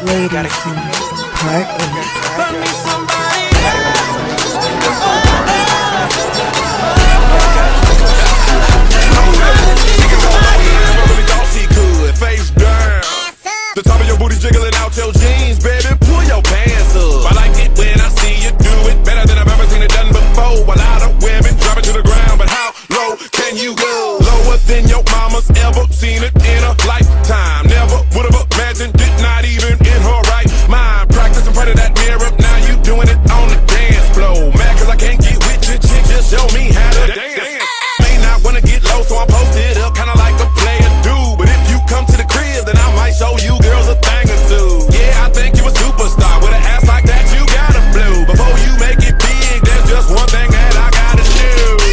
Ladies, part A. Face down. The top of your booty jiggling out your jeans, baby. Pull your pants up. I like it when I see you do it better than I've ever seen it done before. A lot of women drop it to the ground, but how low can you go? Lower than your mama's ever seen it in a lifetime. Never would have imagined it, not even in her right mind. Practice in front of that mirror, now you doing it on the dance floor. Mad cause I can't get with your chick, just show me how to dance. May not wanna get low, so I post it up, kinda like a player do. But if you come to the crib, then I might show you girls a thing or two. Yeah, I think you a superstar. With an ass like that, you gotta blow. Before you make it big, there's just one thing that I gotta do.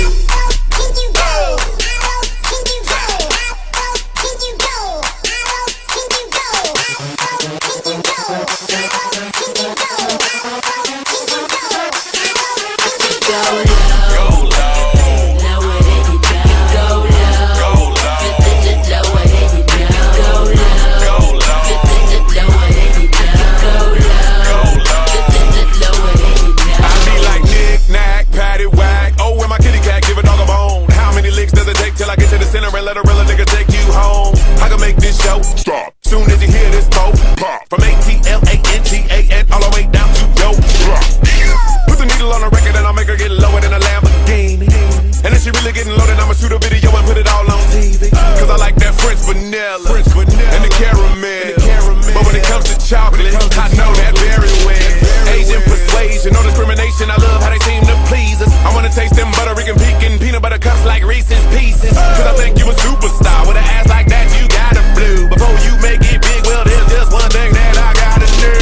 Let a real nigga take you home. I can make this show stop soon as you hear this pop. From ATLANGA all the way down to yo. Put the needle on the record and I'll make her get lower than a Lamborghini. And if she really getting loaded, I'ma shoot a video and put it all on TV. Cause I like that French vanilla and the caramel. But when it comes to chocolate, I know that very well. Asian persuasion, no discrimination. I love how they seem to please us. I wanna taste them Puerto Rican pecan peanut butter cups like Reese's Pieces. Cause I think you a superstar. With an ass like that, you gotta blue. Before you make it big, well, there's just one thing that I gotta do.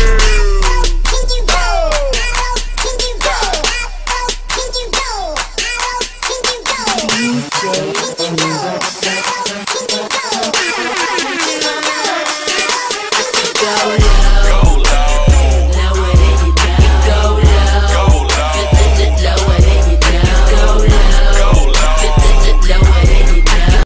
DJ